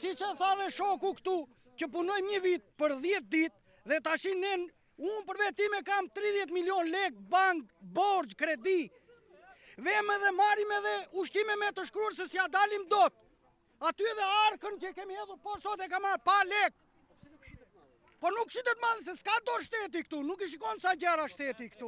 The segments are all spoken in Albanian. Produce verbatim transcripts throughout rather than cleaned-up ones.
si që tha dhe shoku këtu, që punojmë një vit për dhjetë ditë, dhe tashin ne, unë për vetime kam tridhjetë milion lek, bank, borgj, kredi. Veme dhe marim edhe ushtime me të shkruar se si a dalim dot. Aty edhe arkën që kemi hedhur, por sot e ka marrë pa lek. Po nuk shitet madhe se s'ka do shteti këtu, nuk i shikon ca gjera shteti këtu.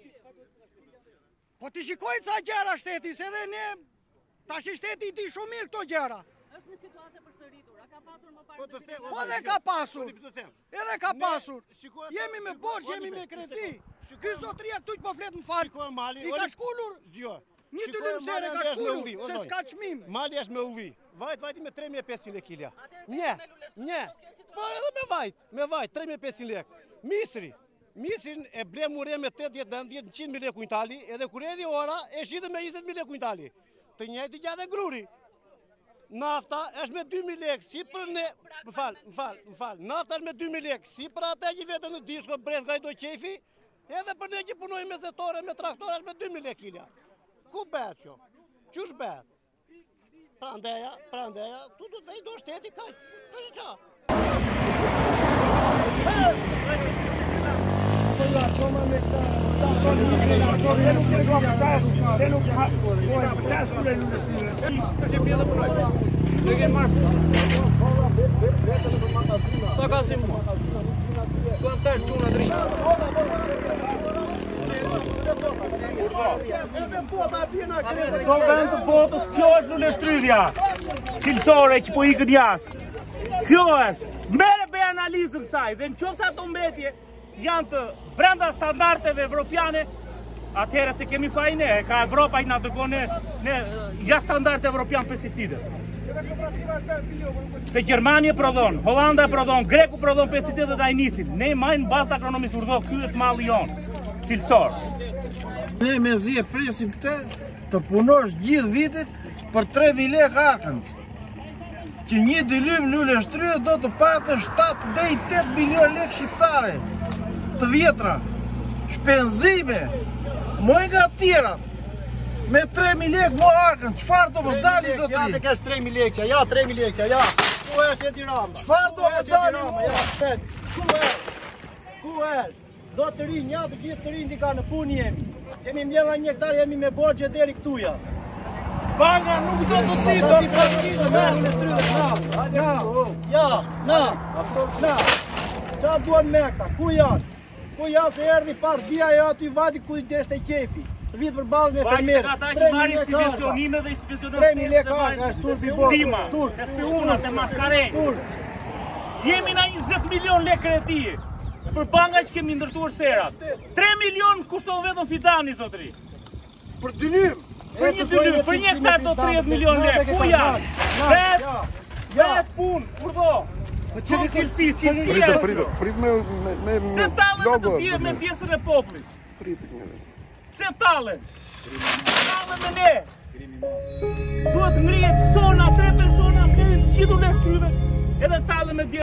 Po ti shikoj ca gjera shteti, se edhe ne, tash shteti i ti shumë mirë këto gjera. Është në situatë e përsëritur, a ka patur më parë të këtë? Po edhe ka pasur, edhe ka pasur. Jemi me borgj, jemi me kredi. Ky zotria këtu që po flet në fal, i ka shkullur një dy lëmsere ka shkullur, se s'ka çmim. Mali është me ulli, vajt vajti me tre mijë e pesëqind lekë kilja. Një, një, po edhe me vajt, me vajt, tre mijë e pesëqind lekë. Misri, misrin e blem ure me tetëdhjetë nëntëdhjetë qind mijë lekë kuintali, edhe kur erdhi ora e shitën me njëzet mijë lekë kuintali. Të njëjti gjatë gruri. Nafta është me dy mijë lekë, si për ne, më fal, më fal, më fal. Nafta është me dy mijë lekë, si për ata që vetëm në disko bret nga i do qefi, edhe për ne që punojmë me zetore, me traktore është me dy mijë lekë kilja. Ku bëhet kjo? Qysh bëhet? Prandeja, prandeja, tu du të vej do shteti kaq. Të që qa? Sa ka si mua? Të tërë quna dritë. Do vend të botës, kjo është luleshtrydhja cilësore që po ikën jashtë. Kjo është. Mere bëj analizën kësaj dhe në qoftë ato mbetje janë të brenda standardeve evropiane, atëherë se kemi faj ne, ka Evropa i na dërgon ne, ne jashtë standard evropian pesticide. Se Gjermania prodhon, Holanda prodhon, Greku prodhon pesticide dhe ai nisin. Ne majnë bazë agronomisë urdhë, ky është malli jonë, cilësor. Ne me zi e presim këte të punosh gjithë vitit për tre mijë lekë arkën. Që një dilym luleshtrydhe do të patë shtatë deri tetë milion lekë shqiptare të vjetra. Shpenzime, moj nga tjerat, me tre mijë lekë mo arkën, qëfar do më dali zotri? Ja të kesh tre mijë lekë, ja tre mijë lekë, ja. Ku është Edi Rama? Qëfar do më dali mo? Ku është? Ku është? Do të rinj, ja të gjithë të rinj di ka në punë jemi. Kemi mbjedha një hektar, jemi me borgje deri këtuja. Banga nuk do të ti, do të përgjishë me. Ja, ja, na, na. Qa duan me këta, ku janë? Ku janë se erdi parë dhja e aty vati ku i deshte qefi. Vitë për balë me fermerë. Ata që marrin subvencionime dhe i subvencionime. tre mijë lekë arka, është turpi borë. Dima, e spionat e maskarenjë. Jemi na njëzet milion lekë kredi. Për banga që kemi ndërtuar serat. tre milion kushton vetëm Fidani, zotri. Për dylym. Për një dylym, për një hektar do tridhjetë milion lekë. Ku janë? Vet, vet punë, kurdo. Po çeli cilësi, cilësi. Prit, prit, prit me me me Se tallen me të me pjesën e popullit. Prit një. Se tallen. Tallen me ne. Duhet ngrihet zona, tre persona, të gjithë lështyve, edhe tallen me